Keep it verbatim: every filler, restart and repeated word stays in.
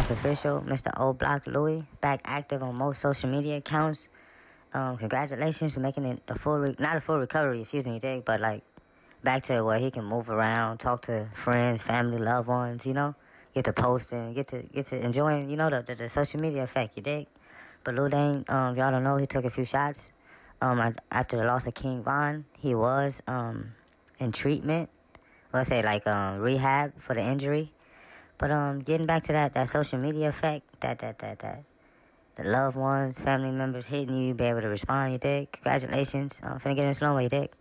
Bounce official, Mister O Block Louis, back active on most social media accounts. Um, congratulations for making it a full, re- not a full recovery, excuse me, dig, but like back to where he can move around, talk to friends, family, loved ones, you know, get to posting, get to get to enjoying, you know, the the, the social media effect, you dig. But Lil Dane, um, if y'all don't know, he took a few shots. Um, after the loss of King Von, he was um in treatment. Let's say like um rehab for the injury. But um, getting back to that, that social media effect, that that that that, the loved ones, family members hitting you, you be able to respond. You dig? Congratulations. I'm finna get in slow way, you dig?